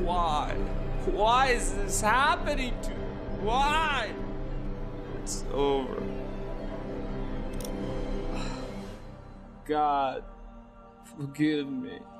Why? Why is this happening to me? Why? It's over. God, forgive me.